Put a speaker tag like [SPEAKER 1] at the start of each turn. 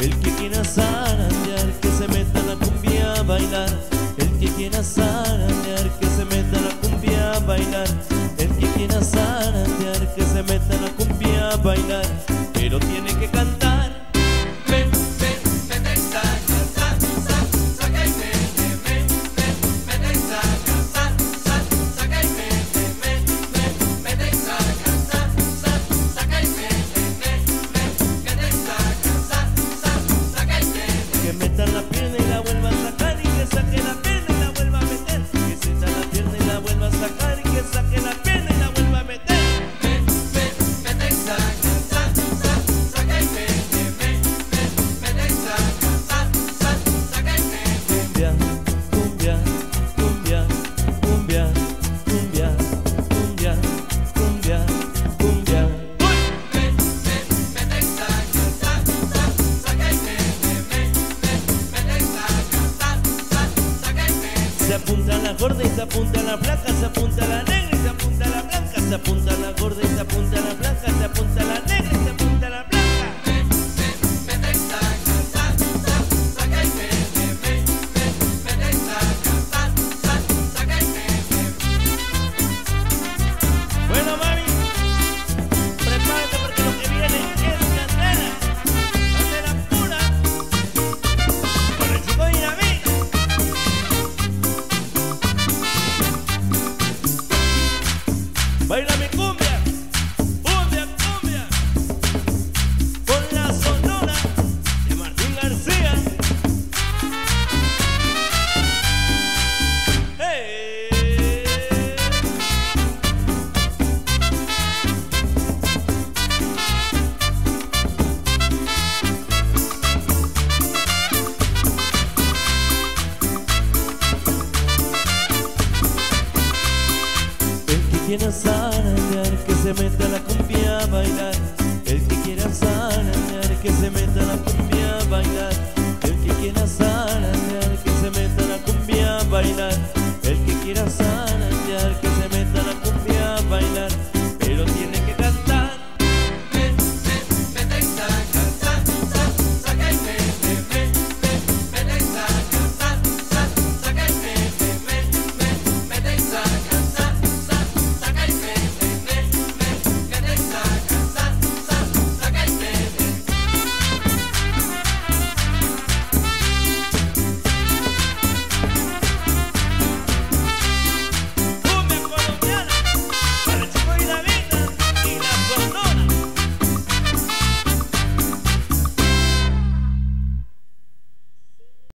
[SPEAKER 1] El que quiera zarandear, que se meta en la cumbia a bailar. El que quiera zarandear, que se meta en la cumbia a bailar. El que quiera zarandear, que se meta en la cumbia a bailar. Pero tiene que cantar. Que meta la pierna y la vuelva a sacar y que saque la pierna y la vuelva a meter. Que sienta la pierna y la vuelva a sacar y que saque la pierna y la vuelva a meter.
[SPEAKER 2] Mete y saca, saca y mete, mete y saca, saca y mete.
[SPEAKER 1] Cumbia, cumbia, cumbia, cumbia, cumbia, cumbia, cumbia, cumbia.
[SPEAKER 2] Mete y saca, saca y mete, mete y saca, saca y mete.
[SPEAKER 1] Se apunta a la gorda y se apunta a la flaca, se apunta a la negra y se apunta a la blanca, se apunta a la gorda y se apunta a la flaca, se apunta a la negra y se apunta a la blanca.
[SPEAKER 2] Mete y saca, saca y mete, mete y saca, saca y mete.
[SPEAKER 1] Bueno, mami, prepárate porque lo que viene es candela, candela pura, con el chico y la amiga. Baila mi cumbia, cumbia, cumbia, con la sonora de Martín García. ¡Hey! El que quiera zarandear, que se meta a la cumbia a bailar. El que quiera zarandear, que se meta a la cumbia a bailar. El que quiera zarandear, que se meta a la cumbia a bailar. El que quiera zarandear.